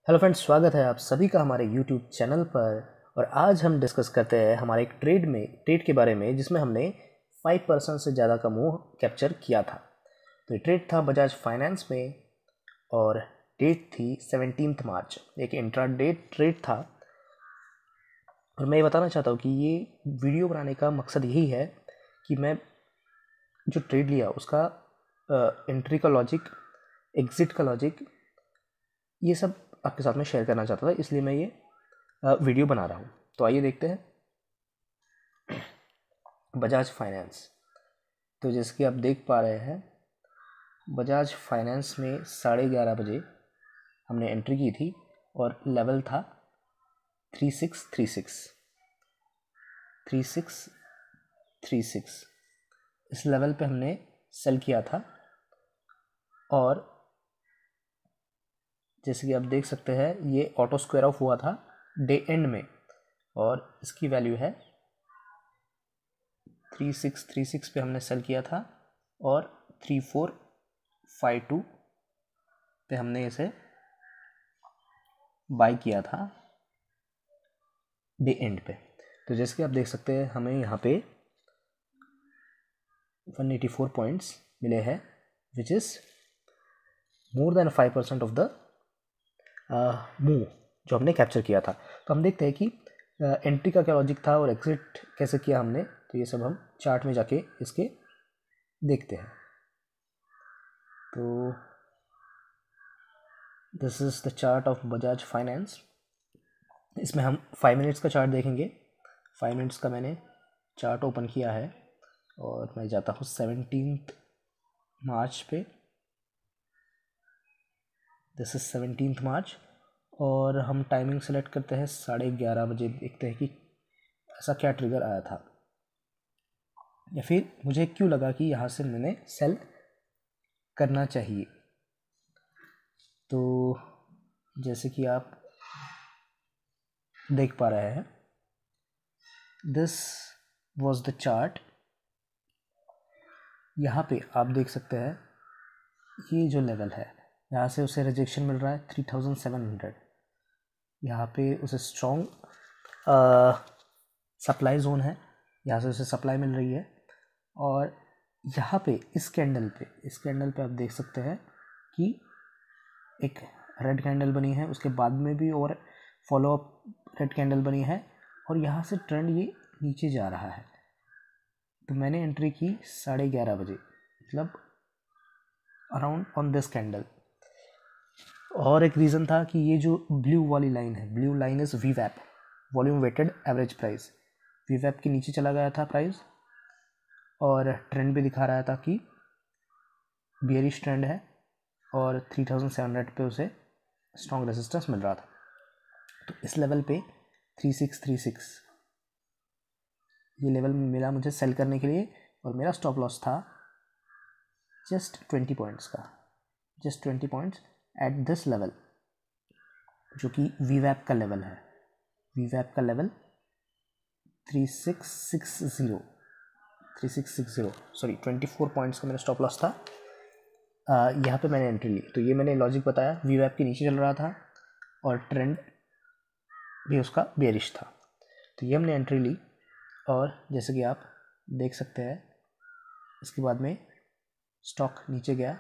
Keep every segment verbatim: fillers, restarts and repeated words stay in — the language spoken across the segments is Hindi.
हेलो फ्रेंड्स, स्वागत है आप सभी का हमारे यूट्यूब चैनल पर। और आज हम डिस्कस करते हैं हमारे एक ट्रेड में ट्रेड के बारे में जिसमें हमने फाइव परसेंट से ज़्यादा का मूव कैप्चर किया था। तो ये ट्रेड था बजाज फाइनेंस में और डेट थी सेवनटीन्थ मार्च। एक इंट्रा डे ट्रेड था और मैं ये बताना चाहता हूँ कि ये वीडियो बनाने का मकसद यही है कि मैं जो ट्रेड लिया उसका एंट्री का लॉजिक, एग्ज़िट का लॉजिक, ये सब आपके साथ में शेयर करना चाहता था, इसलिए मैं ये वीडियो बना रहा हूँ। तो आइए देखते हैं बजाज फाइनेंस। तो जैसे कि आप देख पा रहे हैं, बजाज फाइनेंस में साढ़े ग्यारह बजे हमने एंट्री की थी और लेवल था three six three six three six three six. इस लेवल पे हमने सेल किया था और जैसे कि आप देख सकते हैं ये ऑटो स्क्वायर ऑफ हुआ था डे एंड में और इसकी वैल्यू है थ्री सिक्स थ्री सिक्स पे हमने सेल किया था और थ्री फोर फाइव टू पे हमने इसे बाय किया था डे एंड पे। तो जैसे कि आप देख सकते हैं हमें यहाँ पे वन एटी फोर पॉइंट्स मिले हैं which is more than five percent of the move जो हमने कैप्चर किया था। तो हम देखते हैं कि एंट्री का क्या लॉजिक था और एग्जिट कैसे किया हमने। तो ये सब हम चार्ट में जाके इसके देखते हैं। तो this is the chart of Bajaj Finance. इसमें हम फाइव मिनट्स का चार्ट देखेंगे। फाइव मिनट्स का मैंने चार्ट ओपन किया है और मैं जाता हूँ सेवनटीन्थ मार्च पे। दिस इज़ सेवनटीन्थ मार्च और हम टाइमिंग सेलेक्ट करते हैं साढ़े ग्यारह बजे। देखते हैं कि ऐसा क्या ट्रिगर आया था या फिर मुझे क्यों लगा कि यहाँ से मैंने सेल करना चाहिए। तो जैसे कि आप देख पा रहे हैं, दिस वॉज द चार्ट। यहाँ पे आप देख सकते हैं ये जो लेवल है यहाँ से उसे रिजेक्शन मिल रहा है थ्री थाउजेंड सेवन हंड्रेड। यहाँ पे उसे स्ट्रॉन्ग सप्लाई जोन है, यहाँ से उसे सप्लाई मिल रही है। और यहाँ पे इस कैंडल पे इस कैंडल पे आप देख सकते हैं कि एक रेड कैंडल बनी है, उसके बाद में भी और फॉलो अप रेड कैंडल बनी है और यहाँ से ट्रेंड ये नीचे जा रहा है। तो मैंने एंट्री की साढ़े ग्यारह बजे, मतलब अराउंड ऑन दिस कैंडल। और एक रीज़न था कि ये जो ब्लू वाली लाइन है, ब्लू लाइन इज़ वी वैप, वॉल्यूम वेटेड एवरेज प्राइस। वी वैप के नीचे चला गया था प्राइस और ट्रेंड भी दिखा रहा था कि बियरिश ट्रेंड है और थ्री थाउजेंड सेवन हंड्रेड पे उसे स्ट्रॉन्ग रेजिस्टेंस मिल रहा था। तो इस लेवल पे थ्री सिक्स थ्री सिक्स ये लेवल मिला मुझे सेल करने के लिए और मेरा स्टॉप लॉस था जस्ट ट्वेंटी पॉइंट्स का, just twenty points at this level जो कि वी वैप का लेवल है। वी वैप का level three six six zero three six six zero sorry twenty four points का मेरा स्टॉप लॉस था। यहाँ पे मैंने एंट्री ली। तो ये मैंने लॉजिक बताया, वी वैप के नीचे चल रहा था और ट्रेंड भी उसका बेरिश था। तो ये हमने एंट्री ली और जैसे कि आप देख सकते हैं इसके बाद में स्टॉक नीचे गया।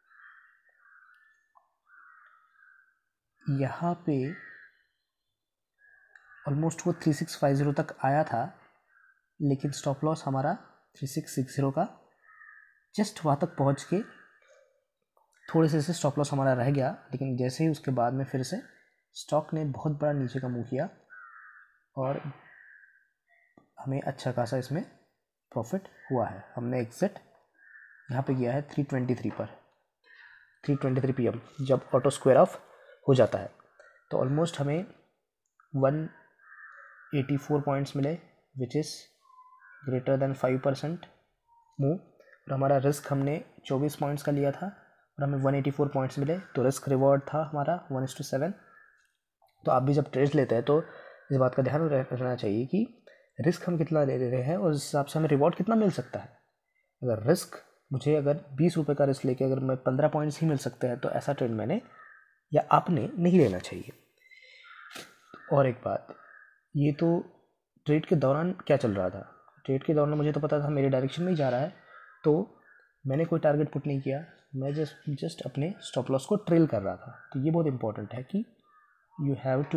यहाँ पे ऑलमोस्ट वो थ्री सिक्स फाइव ज़ीरो तक आया था, लेकिन स्टॉप लॉस हमारा थ्री सिक्स सिक्स ज़ीरो का जस्ट वहाँ तक पहुँच के थोड़े से से स्टॉप लॉस हमारा रह गया। लेकिन जैसे ही उसके बाद में फिर से स्टॉक ने बहुत बड़ा नीचे का मूव किया और हमें अच्छा खासा इसमें प्रॉफिट हुआ है। हमने एग्जिट यहाँ पे किया है थ्री ट्वेंटी थ्री पर, थ्री ट्वेंटी थ्री पी एम जब ऑटो स्क्वायर ऑफ हो जाता है। तो ऑलमोस्ट हमें वन एटी फोर पॉइंट्स मिले which is greater than five percent move. और हमारा रिस्क हमने चौबीस पॉइंट्स का लिया था और हमें वन एटी फोर पॉइंट्स मिले। तो रिस्क रिवॉर्ड था हमारा वन इस टू सेवन। तो आप भी जब ट्रेड लेते हैं तो इस बात का ध्यान रखना चाहिए कि रिस्क हम कितना ले रहे हैं और उस हिसाब से हमें रिवॉर्ड कितना मिल सकता है। अगर रिस्क मुझे अगर बीस रुपये का रिस्क लेके अगर मैं पंद्रह पॉइंट्स ही मिल सकते हैं तो ऐसा ट्रेड मैंने या आपने नहीं लेना चाहिए। और एक बात, ये तो ट्रेड के दौरान क्या चल रहा था, ट्रेड के दौरान मुझे तो पता था मेरे डायरेक्शन में ही जा रहा है, तो मैंने कोई टारगेट पुट नहीं किया, मैं जस्ट जस्ट अपने स्टॉप लॉस को ट्रेल कर रहा था। तो ये बहुत इंपॉर्टेंट है कि you have to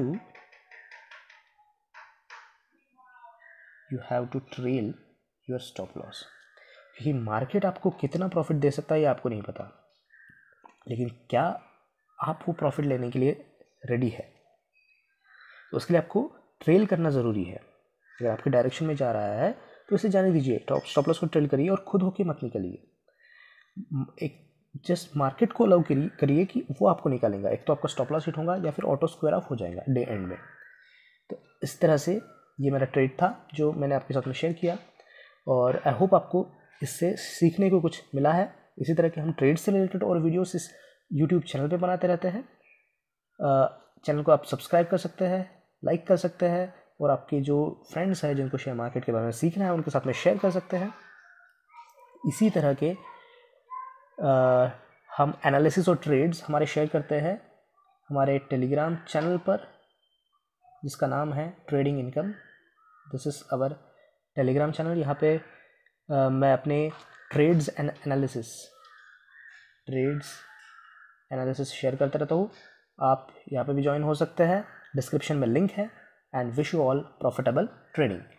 you have to trail your stop loss, क्योंकि मार्केट आपको कितना प्रॉफिट दे सकता है ये आपको नहीं पता, लेकिन क्या आप वो प्रॉफिट लेने के लिए रेडी है, तो उसके लिए आपको ट्रेल करना ज़रूरी है। अगर आपके डायरेक्शन में जा रहा है तो इसे जाने दीजिए, टॉप स्टॉप लॉस को ट्रेल करिए और खुद होके मत निकलिए। एक जस्ट मार्केट को अलाउ करिए कि वो आपको निकालेगा, एक तो आपका स्टॉप लॉस हिट होगा या फिर ऑटो स्क्वायर ऑफ हो जाएगा डे एंड में। तो इस तरह से ये मेरा ट्रेड था जो मैंने आपके साथ में शेयर किया, और आई होप आपको इससे सीखने को कुछ मिला है। इसी तरह के हम ट्रेड से रिलेटेड और वीडियोस इस यूट्यूब चैनल पे बनाते रहते हैं। चैनल को आप सब्सक्राइब कर सकते हैं, लाइक कर सकते हैं, और आपके जो फ्रेंड्स हैं जिनको शेयर मार्केट के बारे में सीखना है उनके साथ में शेयर कर सकते हैं। इसी तरह के आ, हम एनालिसिस और ट्रेड्स हमारे शेयर करते हैं हमारे टेलीग्राम चैनल पर, जिसका नाम है trading income. This is our Telegram channel. यहाँ पे आ, मैं अपने trades and analysis trades analysis share करता रहता हूँ। आप यहाँ पे भी ज्वाइन हो सकते हैं, डिस्क्रिप्शन में लिंक है। And wish you all profitable trading.